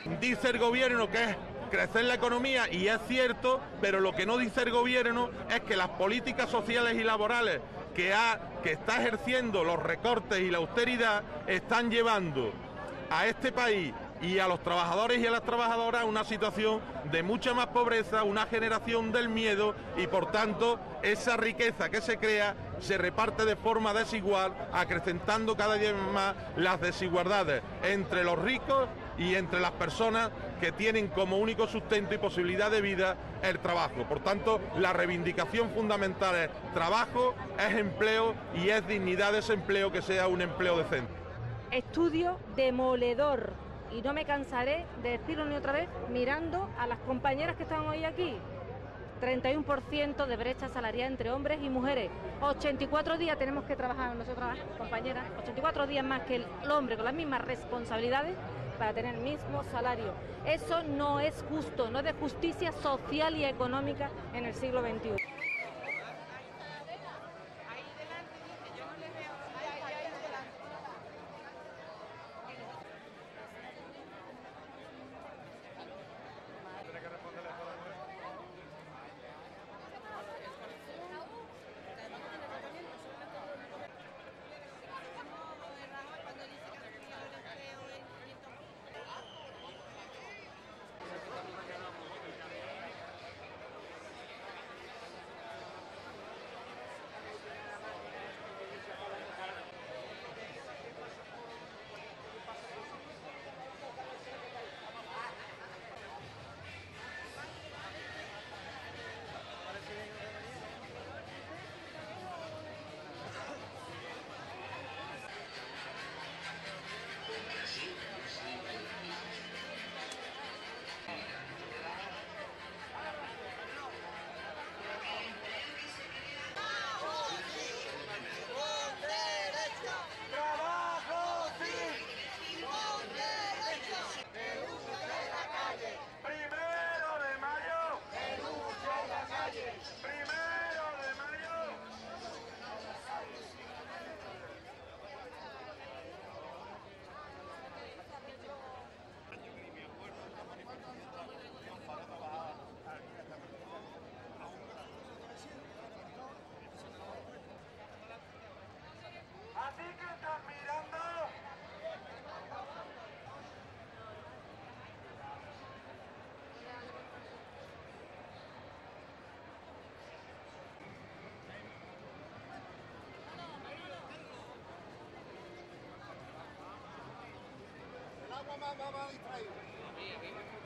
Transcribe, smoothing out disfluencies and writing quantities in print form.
Dice el gobierno que es crecer la economía y es cierto, pero lo que no dice el gobierno es que las políticas sociales y laborales que está ejerciendo los recortes y la austeridad están llevando a este país y a los trabajadores y a las trabajadoras a una situación de mucha más pobreza, una generación del miedo y por tanto esa riqueza que se crea se reparte de forma desigual, acrecentando cada día más las desigualdades entre los ricos y entre las personas que tienen como único sustento y posibilidad de vida el trabajo. Por tanto, la reivindicación fundamental es trabajo, es empleo y es dignidad de ese empleo, que sea un empleo decente. Estudio demoledor, y no me cansaré de decirlo ni otra vez mirando a las compañeras que están hoy aquí. 31% de brecha salarial entre hombres y mujeres. 84 días tenemos que trabajar nosotras, compañeras, 84 días más que el hombre con las mismas responsabilidades para tener el mismo salario. Eso no es justo, no es de justicia social y económica en el siglo XXI. Así que estás mirando. El agua más distraído.